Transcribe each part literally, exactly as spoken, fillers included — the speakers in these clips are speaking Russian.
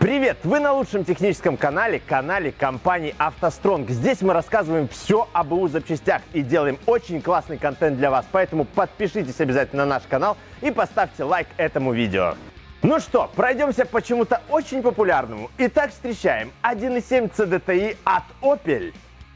Привет! Вы на лучшем техническом канале, канале компании «АвтоСтронг». Здесь мы рассказываем все об БУ запчастях и делаем очень классный контент для вас. Поэтому подпишитесь обязательно на наш канал и поставьте лайк этому видео. Ну что, пройдемся по чему-то очень популярному. Итак, встречаем один и семь си ди ти и от Opel.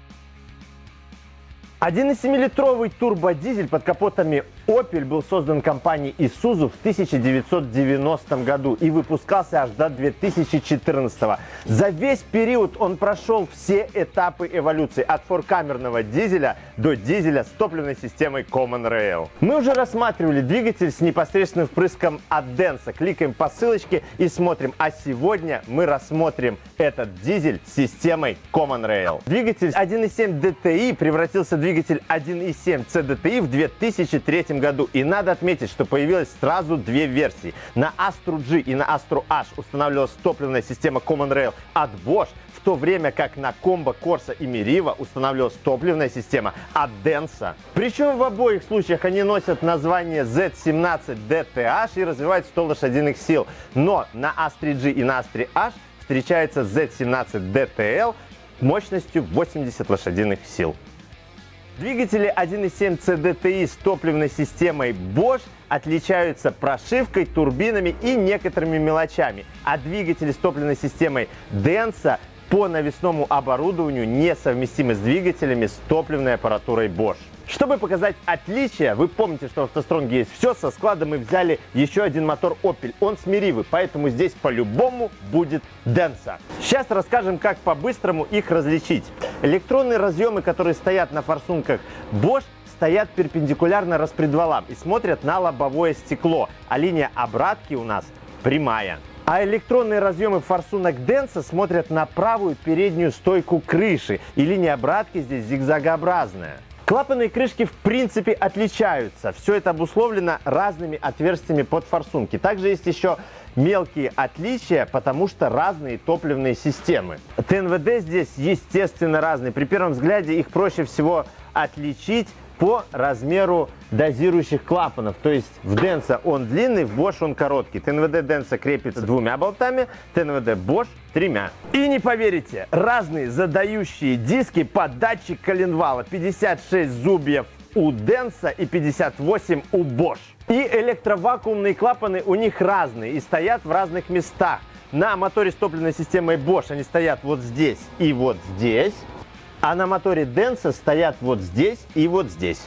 один и семь литровый турбодизель под капотами Opel был создан компанией Isuzu в тысяча девятьсот девяностом году и выпускался аж до две тысячи четырнадцатого. За весь период он прошел все этапы эволюции, от форкамерного дизеля до дизеля с топливной системой Common Rail. Мы уже рассматривали двигатель с непосредственным впрыском от Denso. Кликаем по ссылочке и смотрим. А сегодня мы рассмотрим этот дизель с системой Common Rail. Двигатель один и семь ди ти и превратился в двигатель один и семь си ди ти и в две тысячи третьем году. И надо отметить, что появилось сразу две версии. На Astra G и на Astra H устанавливалась топливная система Common Rail от Bosch, в то время как на Combo, Corsa и Meriva устанавливалась топливная система от Denso. Причем в обоих случаях они носят название зет семнадцать ди ти эйч и развивают сто лошадиных сил. Но на Astra G и на Astra H встречается зет семнадцать ди ти эл мощностью восемьдесят лошадиных сил. Двигатели один и семь си ди ти и с топливной системой Bosch отличаются прошивкой, турбинами и некоторыми мелочами, а двигатели с топливной системой Denso по навесному оборудованию несовместимы с двигателями с топливной аппаратурой Bosch. Чтобы показать отличия, вы помните, что в «АвтоСтронге» есть все, со склада мы взяли еще один мотор Opel, он с Меривы, поэтому здесь по-любому будет Denso. Сейчас расскажем, как по-быстрому их различить. Электронные разъемы, которые стоят на форсунках Bosch, стоят перпендикулярно распредвалам и смотрят на лобовое стекло, а линия обратки у нас прямая. А электронные разъемы форсунок Denso смотрят на правую переднюю стойку крыши, и линия обратки здесь зигзагообразная. Клапанные крышки в принципе отличаются. Все это обусловлено разными отверстиями под форсунки. Также есть еще мелкие отличия, потому что разные топливные системы. ТНВД здесь естественно разные. При первом взгляде их проще всего отличить по размеру дозирующих клапанов. То есть в Denso он длинный, в Bosch он короткий. ТНВД Denso крепится двумя болтами, ТНВД Bosch тремя. И не поверите, разные задающие диски под датчик коленвала. пятьдесят шесть зубьев у Denso и пятьдесят восемь у Bosch. И электровакуумные клапаны у них разные и стоят в разных местах. На моторе с топливной системой Bosch они стоят вот здесь и вот здесь. А на моторе Denso стоят вот здесь и вот здесь.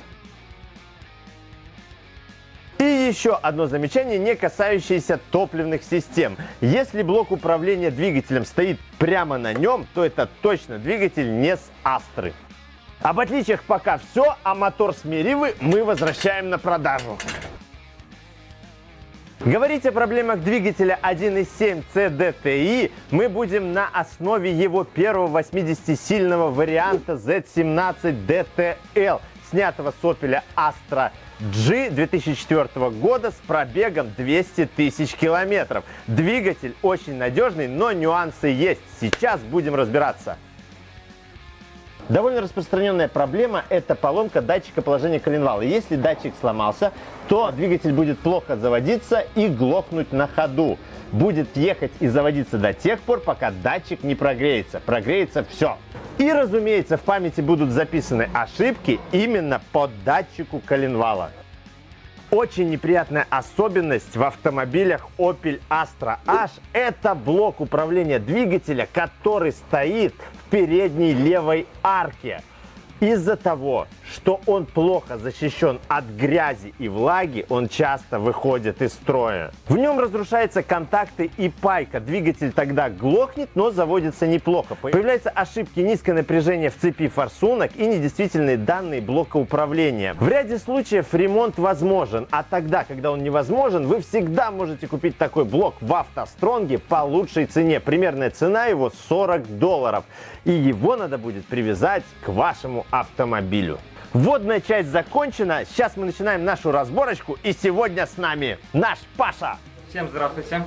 И еще одно замечание, не касающееся топливных систем. Если блок управления двигателем стоит прямо на нем, то это точно двигатель не с Астры. Об отличиях пока все, а мотор с Меривы мы возвращаем на продажу. Говорить о проблемах двигателя один и семь си ди ти и мы будем на основе его первого восьмидесятисильного варианта зет семнадцать ди ти эл, снятого с Opel Astra G две тысячи четвёртого года с пробегом двести тысяч километров. Двигатель очень надежный, но нюансы есть. Сейчас будем разбираться. Довольно распространенная проблема – это поломка датчика положения коленвала. Если датчик сломался, то двигатель будет плохо заводиться и глохнуть на ходу. Будет ехать и заводиться до тех пор, пока датчик не прогреется. Прогреется все. И, разумеется, в памяти будут записаны ошибки именно по датчику коленвала. Очень неприятная особенность в автомобилях Opel Astra H – это блок управления двигателя, который стоит в передней левой арке. Из-за того, что он плохо защищен от грязи и влаги, он часто выходит из строя. В нем разрушаются контакты и пайка. Двигатель тогда глохнет, но заводится неплохо. Появляются ошибки, низкое напряжение в цепи форсунок и недействительные данные блока управления. В ряде случаев ремонт возможен, а тогда, когда он невозможен, вы всегда можете купить такой блок в «АвтоСтронге» по лучшей цене. Примерная цена его сорок долларов. И его надо будет привязать к вашему автомобилю. Вводная часть закончена. Сейчас мы начинаем нашу разборочку. И сегодня с нами наш Паша. Всем здравствуйте.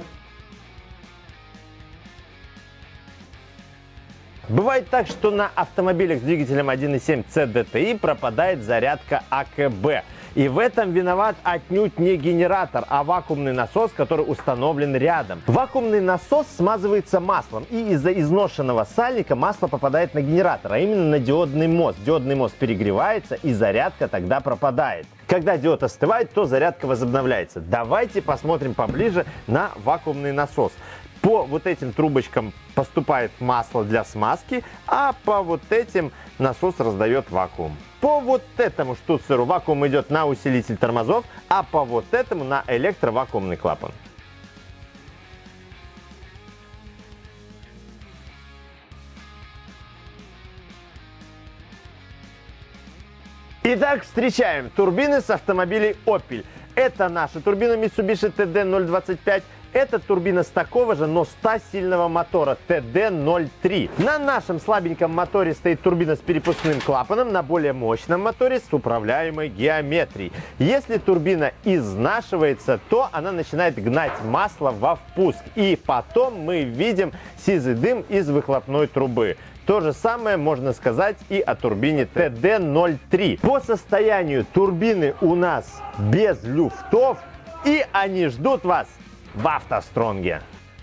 Бывает так, что на автомобилях с двигателем один и семь си ди ти и пропадает зарядка а ка бэ. И в этом виноват отнюдь не генератор, а вакуумный насос, который установлен рядом. Вакуумный насос смазывается маслом, и из-за изношенного сальника масло попадает на генератор, а именно на диодный мост. Диодный мост перегревается, и зарядка тогда пропадает. Когда диод остывает, то зарядка возобновляется. Давайте посмотрим поближе на вакуумный насос. По вот этим трубочкам поступает масло для смазки, а по вот этим насос раздает вакуум. По вот этому штуцеру вакуум идет на усилитель тормозов, а по вот этому на электровакуумный клапан. Итак, встречаем турбины с автомобилей Opel. Это наша турбина Mitsubishi ти ди ноль двадцать пять. Это турбина с такого же, но ста-сильного мотора ти ди ноль три. На нашем слабеньком моторе стоит турбина с перепускным клапаном, на более мощном моторе с управляемой геометрией. Если турбина изнашивается, то она начинает гнать масло во впуск. И потом мы видим сизый дым из выхлопной трубы. То же самое можно сказать и о турбине ти ди ноль три. По состоянию турбины у нас без люфтов, и они ждут вас в автостронге.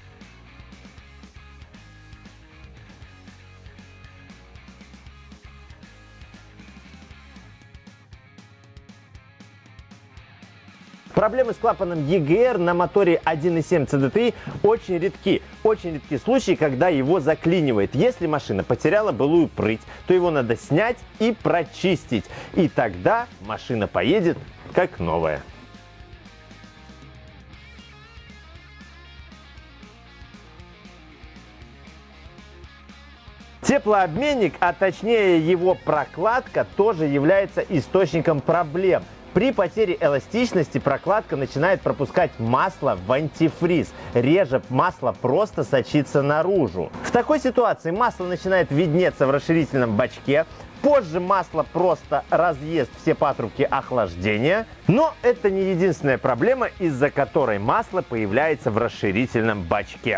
Проблемы с клапаном и джи ар на моторе один и семь си ди ти очень редки. Очень редки случаи, когда его заклинивает. Если машина потеряла былую прыть, то его надо снять и прочистить. И тогда машина поедет как новая. Теплообменник, а точнее его прокладка, тоже является источником проблем. При потере эластичности прокладка начинает пропускать масло в антифриз. Реже масло просто сочится наружу. В такой ситуации масло начинает виднеться в расширительном бачке. Позже масло просто разъест все патрубки охлаждения. Но это не единственная проблема, из-за которой масло появляется в расширительном бачке.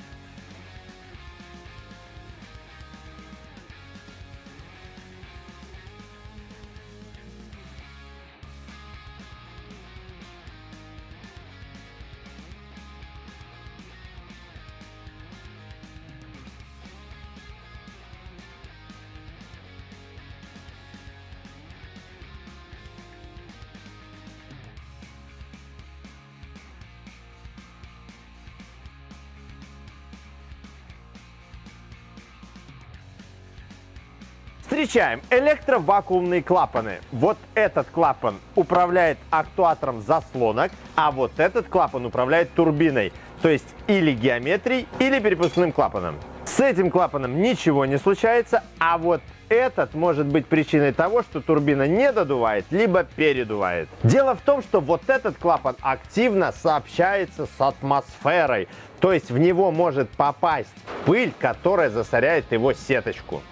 Встречаем электровакуумные клапаны. Вот этот клапан управляет актуатором заслонок, а вот этот клапан управляет турбиной, то есть или геометрией, или перепускным клапаном. С этим клапаном ничего не случается, а вот этот может быть причиной того, что турбина не додувает, либо передувает. Дело в том, что вот этот клапан активно сообщается с атмосферой, то есть в него может попасть пыль, которая засоряет его сеточку.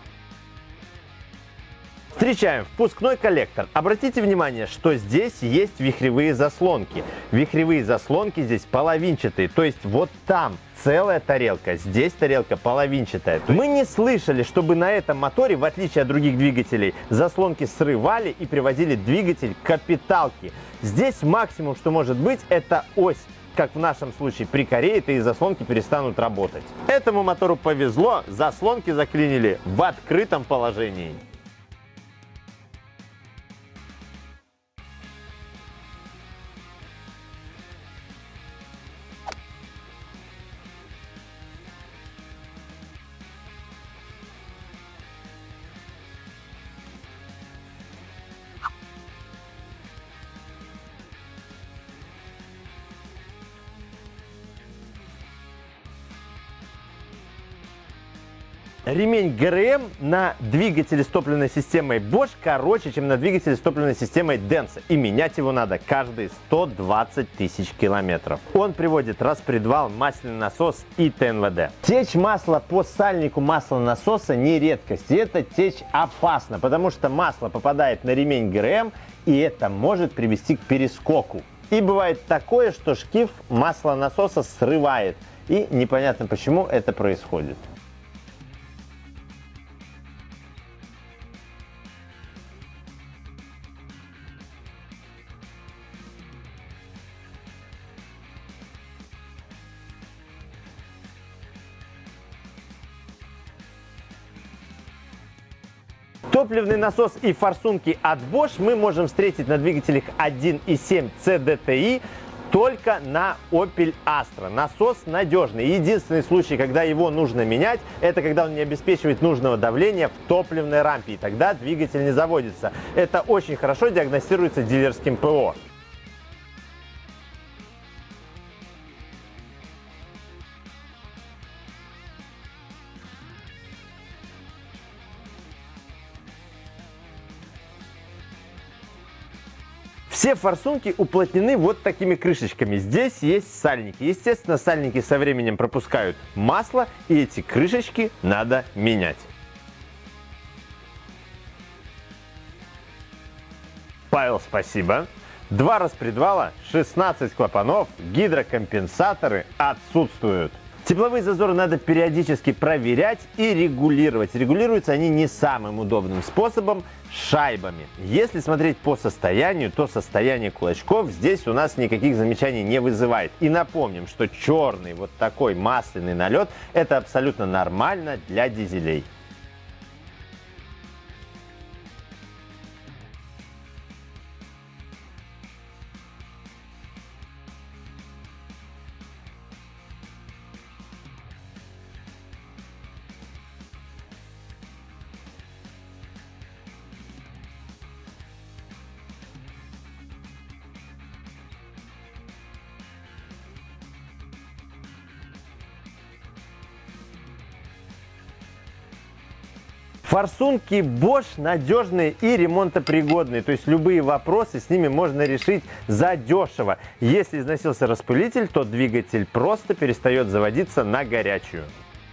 Встречаем впускной коллектор. Обратите внимание, что здесь есть вихревые заслонки. Вихревые заслонки здесь половинчатые, то есть вот там целая тарелка, здесь тарелка половинчатая. Мы не слышали, чтобы на этом моторе, в отличие от других двигателей, заслонки срывали и приводили двигатель к капиталке. Здесь максимум, что может быть, это ось, как в нашем случае прикореет, и заслонки перестанут работать. Этому мотору повезло, заслонки заклинили в открытом положении. Ремень ГРМ на двигателе с топливной системой Bosch короче, чем на двигателе с топливной системой Denso. И менять его надо каждые сто двадцать тысяч километров. Он приводит распредвал, масляный насос и тэ эн вэ дэ. Течь масла по сальнику маслонасоса не редкость. И эта течь опасна, потому что масло попадает на ремень ГРМ, и это может привести к перескоку. И бывает такое, что шкив маслонасоса срывает. И непонятно, почему это происходит. Топливный насос и форсунки от Bosch мы можем встретить на двигателях один и семь си ди ти и только на Opel Astra. Насос надежный. Единственный случай, когда его нужно менять, это когда он не обеспечивает нужного давления в топливной рампе, и тогда двигатель не заводится. Это очень хорошо диагностируется дилерским ПО. Все форсунки уплотнены вот такими крышечками. Здесь есть сальники. Естественно, сальники со временем пропускают масло, и эти крышечки надо менять. Павел, спасибо. Два распредвала, шестнадцать клапанов, гидрокомпенсаторы отсутствуют. Тепловые зазоры надо периодически проверять и регулировать. Регулируются они не самым удобным способом – шайбами. Если смотреть по состоянию, то состояние кулачков здесь у нас никаких замечаний не вызывает. И напомним, что черный вот такой масляный налет – это абсолютно нормально для дизелей. Форсунки Bosch надежные и ремонтопригодные, то есть любые вопросы с ними можно решить задешево. Если износился распылитель, то двигатель просто перестает заводиться на горячую.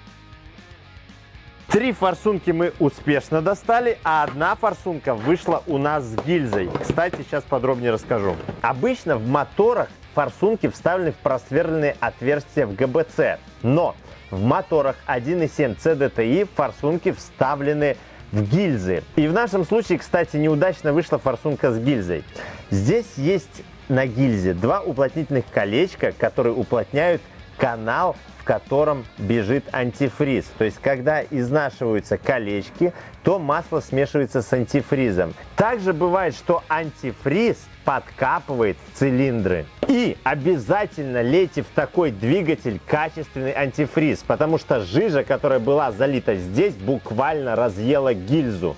Три форсунки мы успешно достали, а одна форсунка вышла у нас с гильзой. Кстати, сейчас подробнее расскажу. Обычно в моторах форсунки вставлены в просверленные отверстия в гэ бэ цэ, но в моторах один и семь си ди ти и форсунки вставлены в гильзы. И в нашем случае, кстати, неудачно вышла форсунка с гильзой. Здесь есть на гильзе два уплотнительных колечка, которые уплотняют канал, в котором бежит антифриз. То есть, когда изнашиваются колечки, то масло смешивается с антифризом. Также бывает, что антифриз подкапывает в цилиндры. И обязательно лейте в такой двигатель качественный антифриз, потому что жижа, которая была залита здесь, буквально разъела гильзу.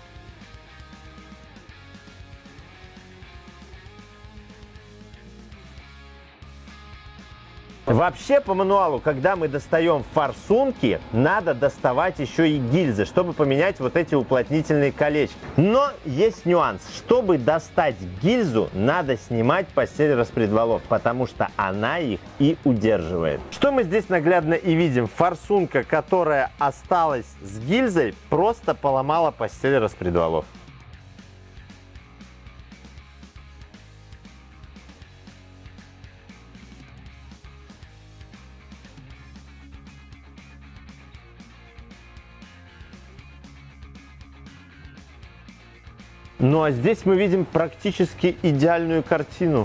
Вообще, по мануалу, когда мы достаем форсунки, надо доставать еще и гильзы, чтобы поменять вот эти уплотнительные колечки. Но есть нюанс. Чтобы достать гильзу, надо снимать постель распредвалов, потому что она их и удерживает. Что мы здесь наглядно и видим? Форсунка, которая осталась с гильзой, просто поломала постель распредвалов. Ну а здесь мы видим практически идеальную картину.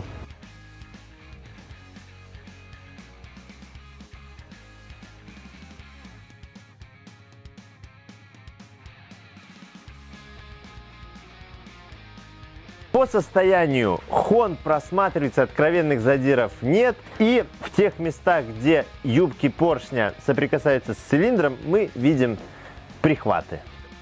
По состоянию хон просматривается, откровенных задиров нет. И в тех местах, где юбки поршня соприкасаются с цилиндром, мы видим прихваты.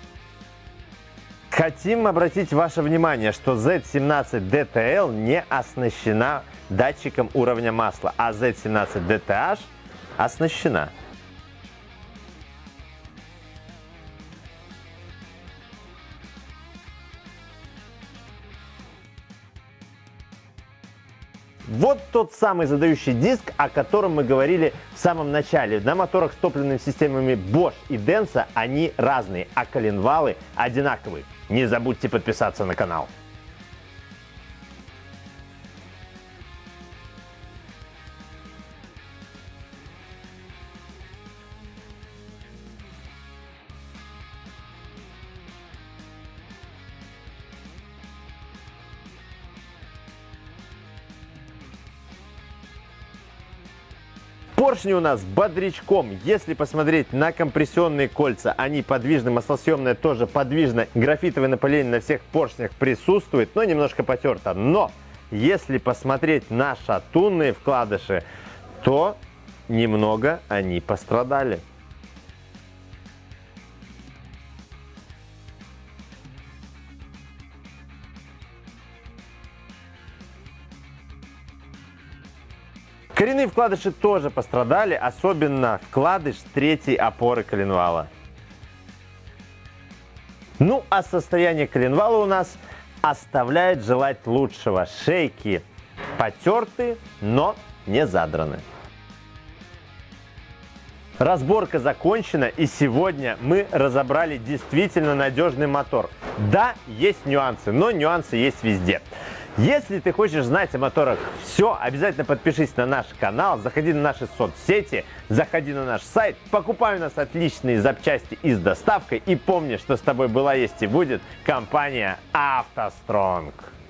Хотим обратить ваше внимание, что зет семнадцать дэ тэ эл не оснащена датчиком уровня масла, а зет семнадцать дэ тэ аш оснащена. Вот тот самый задающий диск, о котором мы говорили в самом начале. На моторах с топливными системами Bosch и Denso они разные, а коленвалы одинаковые. Не забудьте подписаться на канал. Поршни у нас бодрячком. Если посмотреть на компрессионные кольца, они подвижны, маслосъемная тоже подвижна. Графитовое напыление на всех поршнях присутствует, но немножко потерто. Но если посмотреть на шатунные вкладыши, то немного они пострадали. Коренные вкладыши тоже пострадали, особенно вкладыш третьей опоры коленвала. Ну а состояние коленвала у нас оставляет желать лучшего. Шейки потерты, но не задраны. Разборка закончена, и сегодня мы разобрали действительно надежный мотор. Да, есть нюансы, но нюансы есть везде. Если ты хочешь знать о моторах все, обязательно подпишись на наш канал, заходи на наши соцсети, заходи на наш сайт, покупай у нас отличные запчасти и с доставкой. И помни, что с тобой была, есть и будет компания «АвтоСтронг».